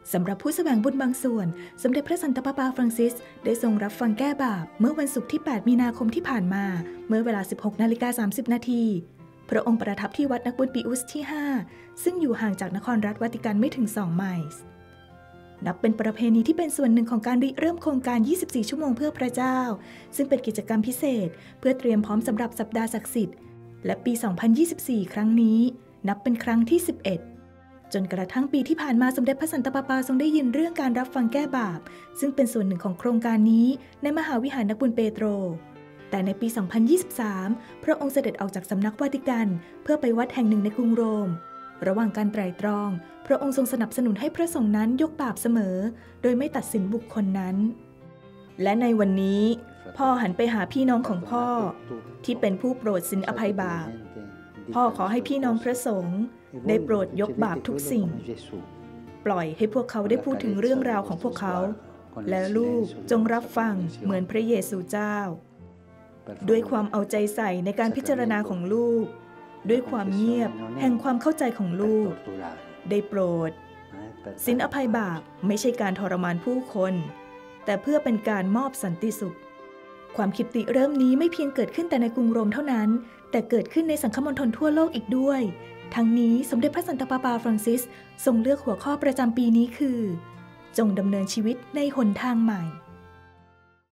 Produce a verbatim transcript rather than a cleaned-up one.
สำหรับผู้แสวงบุญบางส่วนสมเด็จพระสันตะปาปาฟรังซิสได้ทรงรับฟังแก้บาปเมื่อวันศุกร์ที่ แปด มีนาคมที่ผ่านมาเมื่อเวลา สิบหกนาฬิกาสามสิบนาทีพระองค์ประทับที่วัดนักบุญปิอุสที่ ห้า ซึ่งอยู่ห่างจากนครรัฐวาติกันไม่ถึง สอง ไมล์นับเป็นประเพณีที่เป็นส่วนหนึ่งของการริเริ่มโครงการ ยี่สิบสี่ ชั่วโมงเพื่อพระเจ้าซึ่งเป็นกิจกรรมพิเศษเพื่อเตรียมพร้อมสำหรับสัปดาห์ศักดิ์สิทธิ์และปี สองพันยี่สิบสี่ ครั้งนี้นับเป็นครั้งที่ สิบเอ็ดจนกระทั่งปีที่ผ่านมาสมเด็จพระสันตะปาปาทรงได้ยินเรื่องการรับฟังแก้บาปซึ่งเป็นส่วนหนึ่งของโครงการนี้ในมหาวิหารนักบุญเปโตรแต่ในปี สองพันยี่สิบสาม พระองค์เสด็จออกจากสำนักวาติกันเพื่อไปวัดแห่งหนึ่งในกรุงโรมระหว่างการไตร่ตรองพระองค์ทรงสนับสนุนให้พระสงฆ์นั้นยกบาปเสมอโดยไม่ตัดสินบุคคลนั้นและในวันนี้พ่อหันไปหาพี่น้องของพ่อที่เป็นผู้โปรดสินอภัยบาปพ่อขอให้พี่น้องพระสงฆ์ได้โปรดยกบาปทุกสิ่งปล่อยให้พวกเขาได้พูดถึงเรื่องราวของพวกเขาและลูกจงรับฟังเหมือนพระเยซูเจ้าด้วยความเอาใจใส่ในการพิจารณาของลูกด้วยความเงียบแห่งความเข้าใจของลูกได้โปรดสินอภัยบาปไม่ใช่การทรมานผู้คนแต่เพื่อเป็นการมอบสันติสุขความคิดริเริ่มนี้ไม่เพียงเกิดขึ้นแต่ในกรุงโรมเท่านั้นแต่เกิดขึ้นในสังคมณฑลทั่วโลกอีกด้วยทั้งนี้สมเด็จพระสันตะปาปาฟรังซิสทรงเลือกหัวข้อประจำปีนี้คือจงดำเนินชีวิตในหนทางใหม่